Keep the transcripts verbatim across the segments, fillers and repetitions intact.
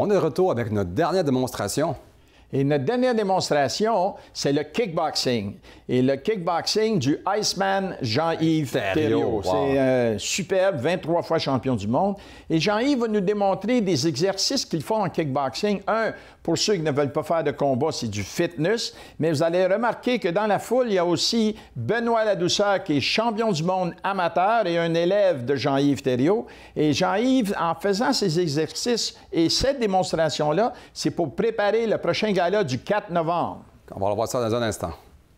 On est de retour avec notre dernière démonstration. Et notre dernière démonstration, c'est le kickboxing. Et le kickboxing du Iceman Jean-Yves Thériault. Wow. C'est euh, superbe, vingt-trois fois champion du monde. Et Jean-Yves va nous démontrer des exercices qu'il faut en kickboxing. Un, pour ceux qui ne veulent pas faire de combat, c'est du fitness. Mais vous allez remarquer que dans la foule, il y a aussi Benoît Ladouceur, qui est champion du monde amateur et un élève de Jean-Yves Thériault. Et Jean-Yves, en faisant ces exercices et cette démonstration-là, c'est pour préparer le prochain gala du quatre novembre. On va voir ça dans un instant.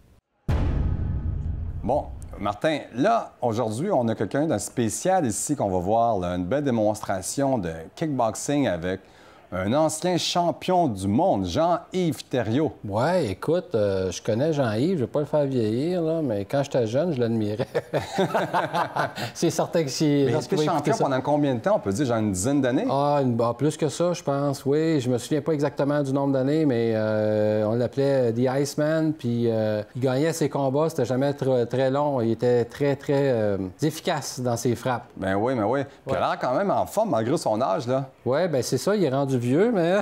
Bon, Martin, là, aujourd'hui, on a quelqu'un d'un spécial ici qu'on va voir, là, une belle démonstration de kickboxing avec un ancien champion du monde, Jean-Yves Thériault. Ouais, écoute, euh, je connais Jean-Yves, je ne vais pas le faire vieillir, là, mais quand j'étais jeune, je l'admirais. C'est certain que si... Mais est-ce que champion pendant combien de temps? On peut dire, genre une dizaine d'années? Ah, une, bah, plus que ça, je pense, oui. Je me souviens pas exactement du nombre d'années, mais euh, on l'appelait The Iceman, puis euh, il gagnait ses combats, c'était jamais très, très long. Il était très, très euh, efficace dans ses frappes. Ben oui, mais oui. Puis il a l'air quand même en forme, malgré son âge, là. Oui, bien c'est ça, il est rendu vieux, mais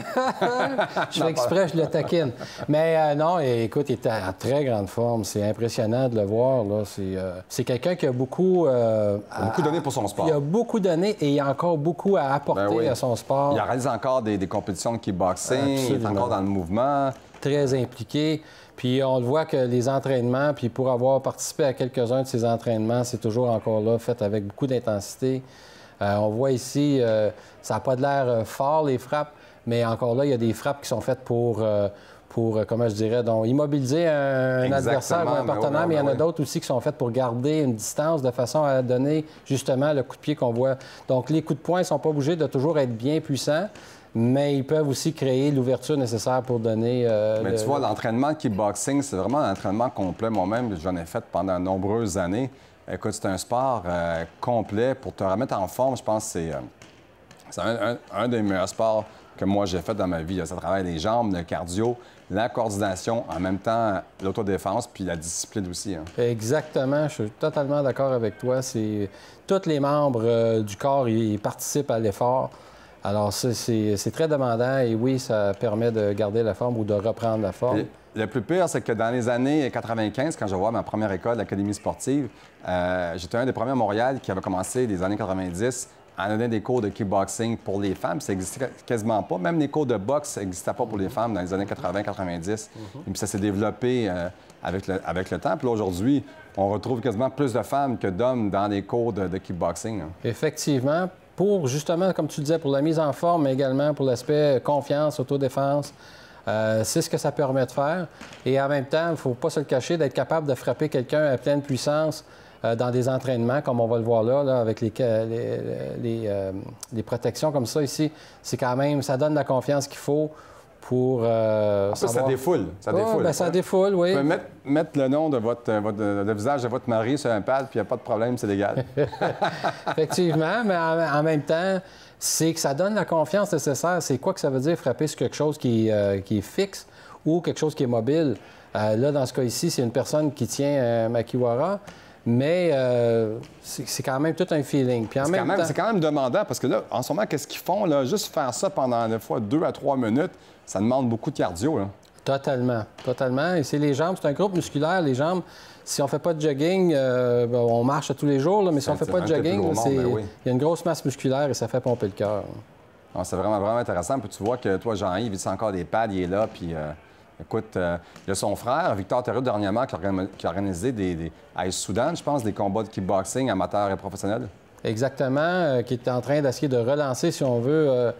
je fais exprès, je le taquine. Mais euh, non, écoute, il était en très grande forme. C'est impressionnant de le voir. C'est euh, quelqu'un qui a beaucoup... Euh, il a beaucoup donné pour son sport. Il a beaucoup donné et il a encore beaucoup à apporter ben oui. à son sport. Il réalise encore des, des compétitions de kickboxing, il est encore dans le mouvement. Très impliqué. Puis on le voit que les entraînements, puis pour avoir participé à quelques-uns de ces entraînements, c'est toujours encore là, fait avec beaucoup d'intensité. Euh, on voit ici, euh, ça n'a pas de l'air euh, fort, les frappes, mais encore là, il y a des frappes qui sont faites pour, euh, pour euh, comment je dirais, donc immobiliser un, un adversaire ou un partenaire, mais il y en a d'autres aussi qui sont faites pour garder une distance de façon à donner justement le coup de pied qu'on voit. Donc les coups de poing ne sont pas obligés de toujours être bien puissants, mais ils peuvent aussi créer l'ouverture nécessaire pour donner... Euh, mais le, tu vois, l'entraînement de kickboxing, c'est vraiment un entraînement complet. Moi-même, j'en ai fait pendant de nombreuses années. Écoute, c'est un sport euh, complet. Pour te remettre en forme, je pense que c'est euh, un, un, un des meilleurs sports que moi j'ai fait dans ma vie. Ça travaille les jambes, le cardio, la coordination, en même temps l'autodéfense, puis la discipline aussi. Hein. Exactement, je suis totalement d'accord avec toi. C'est tous les membres euh, du corps, ils participent à l'effort. Alors c'est très demandant et oui, ça permet de garder la forme ou de reprendre la forme. Et le plus pire, c'est que dans les années quatre-vingt-quinze, quand je vois ma première école, l'Académie sportive, euh, j'étais un des premiers à Montréal qui avait commencé les années quatre-vingt-dix à donner des cours de kickboxing pour les femmes. Ça n'existait quasiment pas. Même les cours de boxe n'existaient pas pour les femmes dans les années quatre-vingt quatre-vingt-dix. Mm-hmm. Et puis ça s'est développé euh, avec, le, avec le temps. Puis là, aujourd'hui, on retrouve quasiment plus de femmes que d'hommes dans les cours de, de kickboxing. Hein. Effectivement. Pour, justement, comme tu disais, pour la mise en forme, mais également pour l'aspect confiance, autodéfense. Euh, c'est ce que ça permet de faire. Et en même temps, il ne faut pas se le cacher, d'être capable de frapper quelqu'un à pleine puissance euh, dans des entraînements, comme on va le voir là, là avec les, les, les, euh, les protections comme ça ici. C'est quand même, ça donne la confiance qu'il faut pour euh, en plus, savoir... ça défoule. Ça défoule. Oh, bien, ça défoule, oui. Vous pouvez mettre, mettre le nom de votre, votre le visage de votre mari sur un pad, puis il n'y a pas de problème, c'est légal. Effectivement, mais en, en même temps, c'est que ça donne la confiance nécessaire. C'est quoi que ça veut dire frapper sur quelque chose qui, euh, qui est fixe ou quelque chose qui est mobile? Euh, là, dans ce cas ici, c'est une personne qui tient un makiwara, mais euh, c'est quand même tout un feeling. C'est quand, temps... quand même demandant parce que là, en ce moment, qu'est-ce qu'ils font? Là? Juste faire ça pendant des fois deux à trois minutes, ça demande beaucoup de cardio. Là. Totalement, totalement. Et c'est les jambes, c'est un groupe musculaire, les jambes. Si on ne fait pas de jogging, euh, ben, on marche tous les jours, là, mais si on ne fait pas de jogging, il ben oui. y a une grosse masse musculaire et ça fait pomper le cœur. C'est vraiment, vraiment intéressant. Puis tu vois que toi, Jean-Yves, il a encore des pads, il est là, puis... Euh... Écoute, euh, il y a son frère, Victor Thériault, dernièrement, qui a, qui a organisé des, des, à Soudan, je pense, des combats de kickboxing amateurs et professionnels. Exactement, euh, qui est en train d'essayer de relancer, si on veut, euh,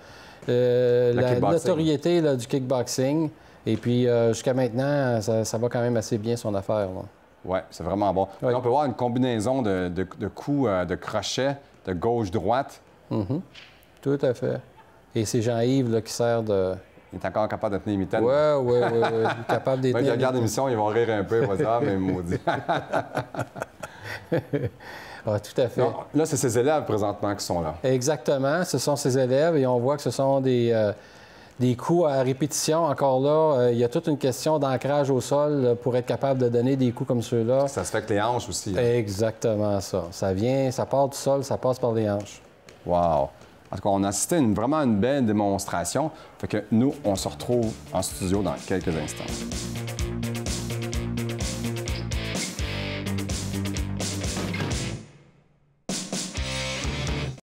euh, la notoriété là, du kickboxing. Et puis, euh, jusqu'à maintenant, ça, ça va quand même assez bien, son affaire. Oui, c'est vraiment bon. Oui. On peut voir une combinaison de, de, de coups, euh, de crochets, de gauche-droite. Mm-hmm. Tout à fait. Et c'est Jean-Yves qui sert de... Il est encore capable de tenir les mitaines. Oui, oui, oui, oui. Il est capable de tenir. Ils regardent l'émission, ils vont rire un peu. Ils vont dire, ah, mais maudit. Ah, tout à fait. Non, là, c'est ses élèves présentement qui sont là. Exactement. Ce sont ses élèves et on voit que ce sont des, euh, des coups à répétition. Encore là, euh, il y a toute une question d'ancrage au sol là, pour être capable de donner des coups comme ceux-là. Ça se fait avec les hanches aussi. Hein. Exactement ça. Ça vient, ça part du sol, ça passe par les hanches. Wow! En tout cas, on a assisté à une, vraiment une belle démonstration. Fait que nous, on se retrouve en studio dans quelques instants.